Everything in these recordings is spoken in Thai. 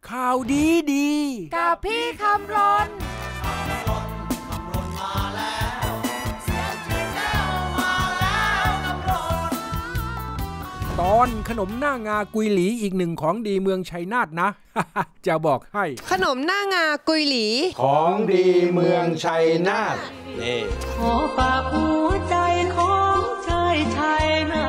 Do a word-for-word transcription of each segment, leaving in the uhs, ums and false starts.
ข่าวดีดีกับพี่คำรนตอนขนมหน้างากุยหลีอีกหนึ่งของดีเมืองชัยนาทนะ จะบอกให้ขนมหน้างากุยหลีของดีเมืองชัยนาทนี่ขอฝากหัวใจของชายชายนา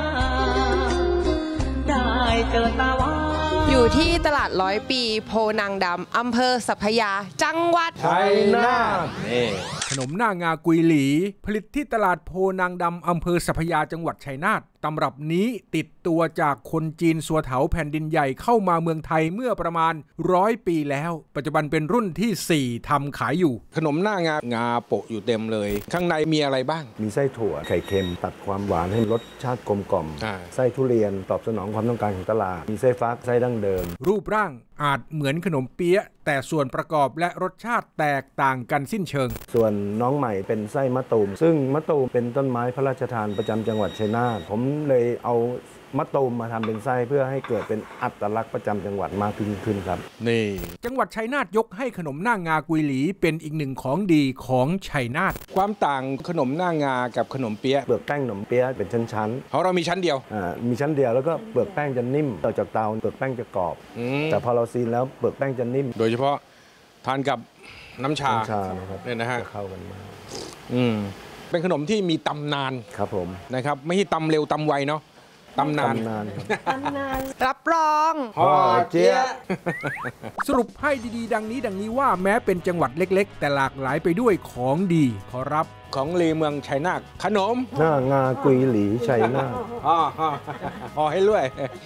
ได้เจอตาว่าอยู่ที่ตลาดร้อยปีโพนางดำอำเภอสัพพยาจังหวัดชัยนาทนี่ขนมหน้างากุยหลีผลิตที่ตลาดโพนางดำอำเภอสัพพยาจังหวัดชัยนาทตำรับนี้ติดตัวจากคนจีนสัวเถาแผ่นดินใหญ่เข้ามาเมืองไทยเมื่อประมาณร้อยปีแล้วปัจจุบันเป็นรุ่นที่สี่ทำขายอยู่ขนมหน้างางาโปะอยู่เต็มเลยข้างในมีอะไรบ้างมีไส้ถั่วไข่เค็มตัดความหวานให้รสชาติกลมกล่อมไส้ทุเรียนตอบสนองความต้องการของตลาดมีไส้ฟักไส้ดั้งเดิมรูปร่างอาจเหมือนขนมเปี๊ยะแต่ส่วนประกอบและรสชาติแตกต่างกันสิ้นเชิงส่วนน้องใหม่เป็นไส้มะตูมซึ่งมะตูมเป็นต้นไม้พระราชทานประจำจังหวัดชัยนาทผมเลยเอามะตูมมาทำเป็นไส้เพื่อให้เกิดเป็นอัตลักษณ์ประจำจังหวัดมากขึ้นขึ้นครับนี่จังหวัดชัยนาทยกให้ขนมหน้างากุยหลีเป็นอีกหนึ่งของดีของชัยนาทความต่างขนมหน้างากับขนมเปี๊ยะเปลือกแป้งขนมเปี๊ยะเป็นชั้นๆของเรามีชั้นเดียวอ่ามีชั้นเดียวแล้วก็เปลือกแป้งจะนิ่มต่อจากเตาเปลือกแป้งจะกรอบแต่พอเราซีนแล้วเปลือกแป้งจะนิ่มโดยเฉพาะทานกับน้ำชาน้ำชานะครับเนี่ยนะฮะเข้ากันมากอืมเป็นขนมที่มีตำนานครับผมนะครับไม่ใช่ตำเร็วตำไวเนาะตำนานตำนานรับรองพ่อเจี๊ยบสรุปให้ดีๆดังนี้ดังนี้ว่าแม้เป็นจังหวัดเล็กๆแต่หลากหลายไปด้วยของดีขอรับของลีเมืองชัยนาทขนมหน้างากุยหลีชัยนาทอ๋อพอให้รวย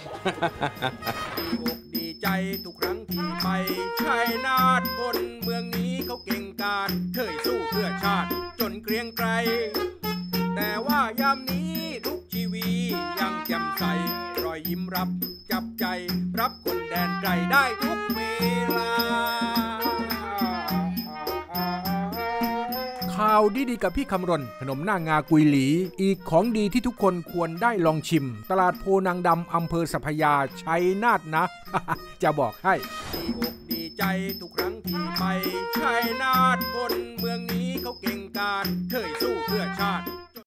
ดีใจทุกครั้งที่ไปชัยนาทคนเมืองนี้เขาเก่งกาจเคยสู้เพื่อชาติจนเกรียงไกรแต่ว่ายามนี้ทุกชีวียังแจ่มใสรอยยิ้มรับจับใจรับคนแดนไกลได้ทุกเวลาข่าวดีๆกับพี่คำรณขนมหน้างากุยหลีอีกของดีที่ทุกคนควรได้ลองชิมตลาดโพนางดำอำเภอสัพพยาชัยนาทนะ จะบอกให้ดีอกดีใจทุกครั้งที่ไปชัยนาทคนเมืองนี้เขาเก่งกาจเคยสู้เพื่อชาติ